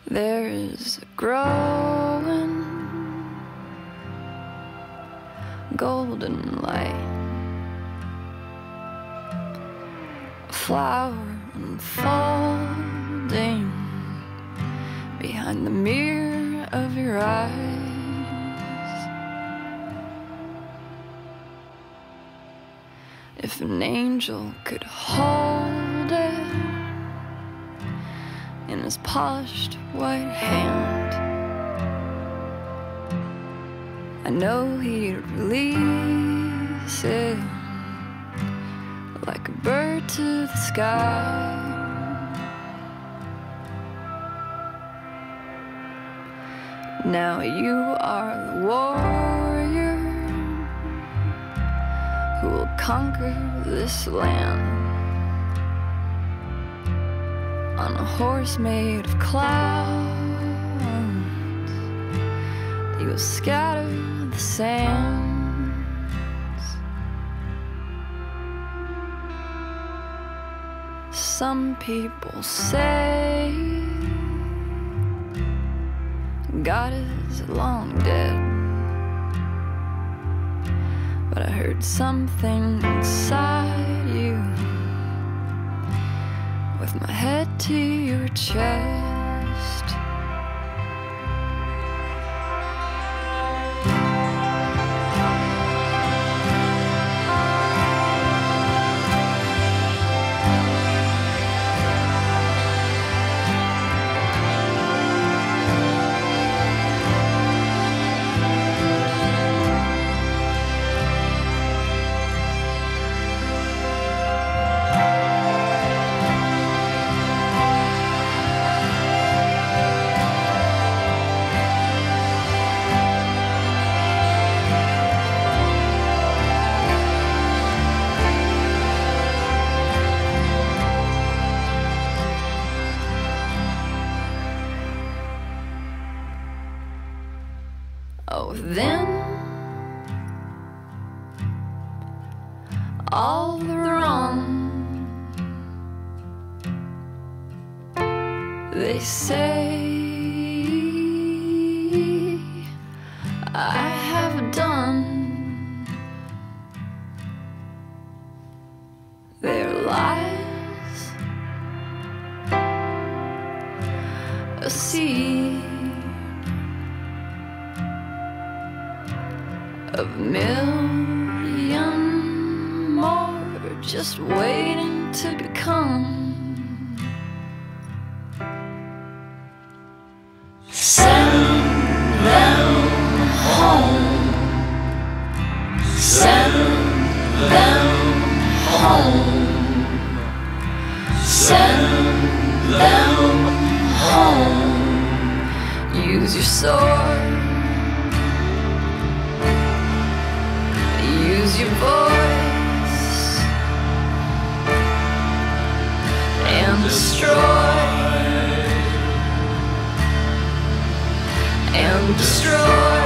There's a growing golden light, a flower unfolding behind the mirror of your eyes. If an angel could hold it in his polished white hand, I know he'd release it like a bird to the sky. Now you are the warrior who will conquer this land on a horse made of clouds. You will scatter the sands. Some people say God is long dead, but I heard something inside you with my head to your chest. Oh, then all the wrong they say I have done, their lies, a seed of a million more just waiting to become. Send them home. Send them home. Send them home. Use your sword. Use your voice and destroy and destroy.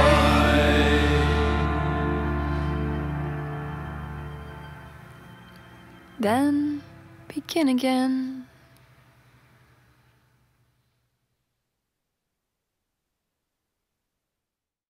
Then begin again.